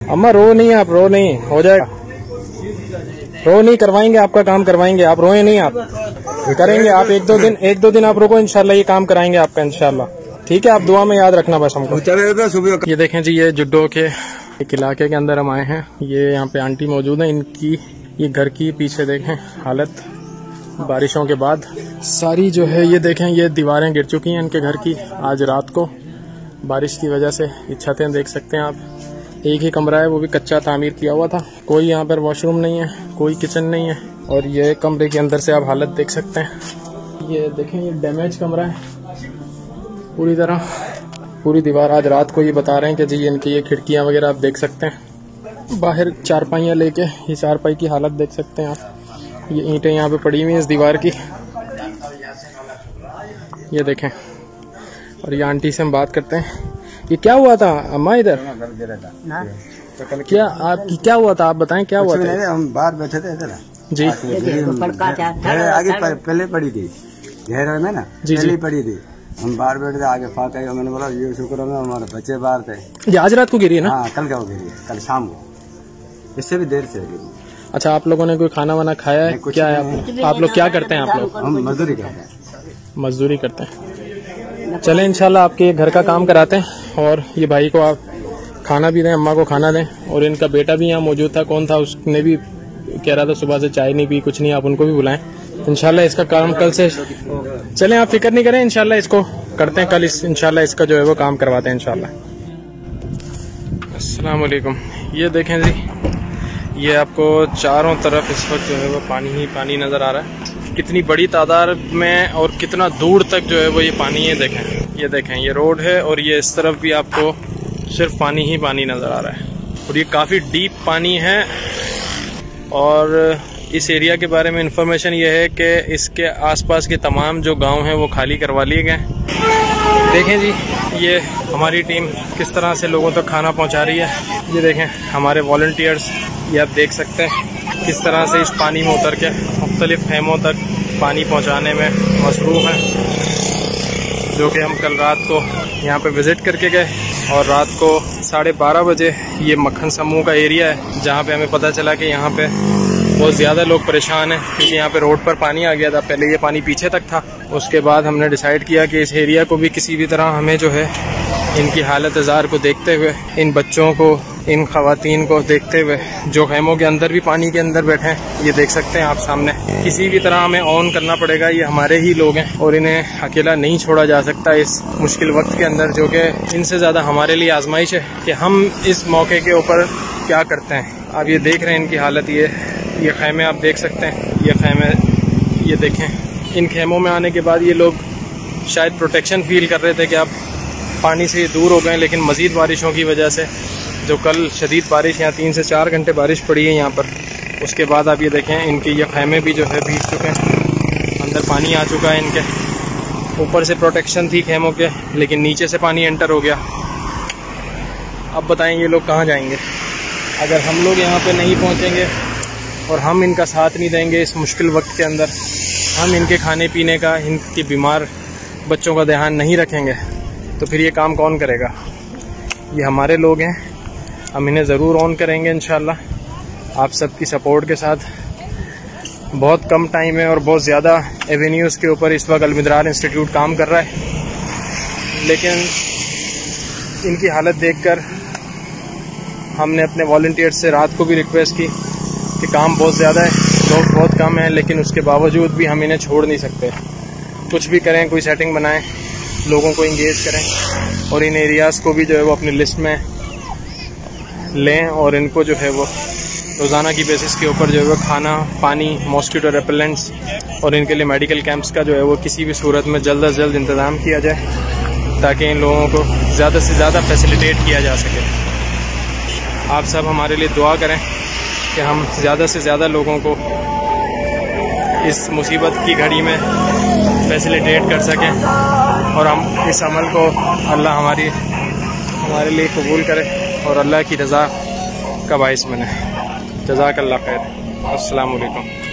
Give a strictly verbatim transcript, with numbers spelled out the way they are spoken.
अम्मा रो नहीं, आप रो नहीं, हो जाएगा, रो नहीं, करवाएंगे आपका काम करवाएंगे, आप रोए नहीं, आप करेंगे, आप एक दो दिन एक दो दिन आप रुको, इंशाल्लाह ये काम कराएंगे आपका इंशाल्लाह। ठीक है, आप दुआ में याद रखना बस हमको। ये देखें जी, ये जुड्डो के एक इलाके के अंदर हम आए हैं। ये यहाँ पे आंटी मौजूद है, इनकी ये घर की पीछे देखें हालत बारिशों के बाद सारी जो है, ये देखें ये दीवारें गिर चुकी हैं इनके घर की आज रात को बारिश की वजह से। ये छतें देख सकते हैं आप, एक ही कमरा है वो भी कच्चा तामीर किया हुआ था, कोई यहाँ पर वॉशरूम नहीं है, कोई किचन नहीं है। और ये कमरे के अंदर से आप हालत देख सकते हैं, ये देखें ये डैमेज कमरा है पूरी तरह, पूरी दीवार। आज रात को ये बता रहे हैं कि जी इनकी ये खिड़कियाँ वगैरह आप देख सकते हैं, बाहर चारपाइयाँ लेके ये चारपाई की हालत देख सकते हैं आप। ये ईंटें यहाँ पे पड़ी हुई हैं इस दीवार की, ये देखें। और ये आंटी से हम बात करते हैं, ये क्या हुआ था अम्मा इधर? क्या आपकी क्या हुआ था, आप बताएं क्या हुआ था? हम बाहर बैठे थे इधर जी, आगे पहले पड़ी थी घेर में ना, जी पहले पड़ी थी, हम बाहर बैठे थे आगे फाका। मैंने बोला ये शुक्र है हमारे बच्चे बाहर थे। ये आज रात को गिरी है ना? हाँ, कल क्या गिरी है, कल शाम को, इससे भी देर से गिरी। अच्छा, आप लोगों ने कोई खाना वाना खाया है? क्या है आप, आप लोग क्या करते हैं? आप लोग? हम मजदूरी करते हैं। मजदूरी करते हैं। चलें इंशाल्लाह आपके घर का काम कराते हैं और ये भाई को आप खाना भी दें, अम्मा को खाना दें। और इनका बेटा भी यहाँ मौजूद था, कौन था, उसने भी कह रहा था सुबह से चाय नहीं पी, कुछ नहीं, आप उनको भी बुलाएं। इंशाल्लाह इसका काम कल से चलें, आप फिक्र नहीं करें, इंशाल्लाह इसको करते हैं कल, इस इंशाल्लाह इसका जो है वो काम करवाते हैं इंशाल्लाह। अस्सलाम वालेकुम। ये देखें जी, ये आपको चारों तरफ इस वक्त जो है वो पानी ही पानी नजर आ रहा है, कितनी बड़ी तादाद में और कितना दूर तक जो है वो ये पानी है। देखें, ये देखें ये रोड है और ये इस तरफ भी आपको सिर्फ पानी ही पानी नजर आ रहा है और ये काफी डीप पानी है। और इस एरिया के बारे में इंफॉर्मेशन ये है कि इसके आसपास के तमाम जो गांव हैं वो खाली करवा लिए गए। देखें जी, ये हमारी टीम किस तरह से लोगों तक खाना पहुंचा रही है। ये देखें हमारे वॉलंटियर्स, ये आप देख सकते हैं किस तरह से इस पानी में उतर के मुख्तलिफ खेमों तक पानी पहुंचाने में मसरूफ़ हैं, जो कि हम कल रात को यहाँ पे विज़िट करके गए। और रात को साढ़े बारह बजे ये मक्खन समूह का एरिया है जहाँ पे हमें पता चला कि यहाँ पे बहुत ज़्यादा लोग परेशान हैं, क्योंकि यहाँ पे रोड पर पानी आ गया था। पहले ये पानी पीछे तक था, उसके बाद हमने डिसाइड किया कि इस एरिया को भी किसी भी तरह हमें जो है इनकी हालत जार को देखते हुए, इन बच्चों को, इन खवातीन को देखते हुए जो खेमों के अंदर भी पानी के अंदर बैठे हैं, ये देख सकते हैं आप सामने, किसी भी तरह हमें ऑन करना पड़ेगा। ये हमारे ही लोग हैं और इन्हें अकेला नहीं छोड़ा जा सकता इस मुश्किल वक्त के अंदर, जो कि इनसे ज़्यादा हमारे लिए आजमाइश है कि हम इस मौके के ऊपर क्या करते हैं। आप ये देख रहे हैं इनकी हालत, ये ये खेमे आप देख सकते हैं, ये खेमे ये देखें। इन खेमों में आने के बाद ये लोग शायद प्रोटेक्शन फील कर रहे थे कि आप पानी से दूर हो गए, लेकिन मज़ीद बारिशों की वजह से, जो कल शदीद बारिश, यहाँ तीन से चार घंटे बारिश पड़ी है यहाँ पर, उसके बाद आप ये देखें इनके ये खेमे भी जो है भीग चुके हैं, अंदर पानी आ चुका है इनके। ऊपर से प्रोटेक्शन थी खेमों के, लेकिन नीचे से पानी एंटर हो गया। अब बताएं ये लोग कहाँ जाएंगे अगर हम लोग यहाँ पे नहीं पहुँचेंगे और हम इनका साथ नहीं देंगे इस मुश्किल वक्त के अंदर, हम इनके खाने पीने का, इनके बीमार बच्चों का ध्यान नहीं रखेंगे, तो फिर ये काम कौन करेगा? ये हमारे लोग हैं, हम इन्हें ज़रूर ऑन करेंगे इंशाल्लाह आप सबकी सपोर्ट के साथ। बहुत कम टाइम है और बहुत ज़्यादा एवेन्यूज़ के ऊपर इस वक्त अल-मिदरार इंस्टीट्यूट काम कर रहा है, लेकिन इनकी हालत देखकर हमने अपने वॉलंटियर्स से रात को भी रिक्वेस्ट की कि काम बहुत ज़्यादा है, लोग बहुत कम हैं, लेकिन उसके बावजूद भी हम इन्हें छोड़ नहीं सकते। कुछ भी करें, कोई सेटिंग बनाएं, लोगों को इंगेज करें और इन एरियाज़ को भी जो है वो अपनी लिस्ट में लें और इनको जो है वो रोज़ाना की बेसिस के ऊपर जो है वो खाना, पानी, मॉस्किटो रेपेलेंट्स और इनके लिए मेडिकल कैंप्स का जो है वो किसी भी सूरत में जल्द अज जल्द इंतज़ाम किया जाए, ताकि इन लोगों को ज़्यादा से ज़्यादा फैसिलिटेट किया जा सके। आप सब हमारे लिए दुआ करें कि हम ज़्यादा से ज़्यादा लोगों को इस मुसीबत की घड़ी में फैसिलिटेट कर सकें और हम इस अमल को अल्लाह हमारी हमारे लिए कबूल करे और अल्लाह की रज़ा का बाइस बने। जज़ाकल्लाह खैर। अस्सलाम वालेकुम।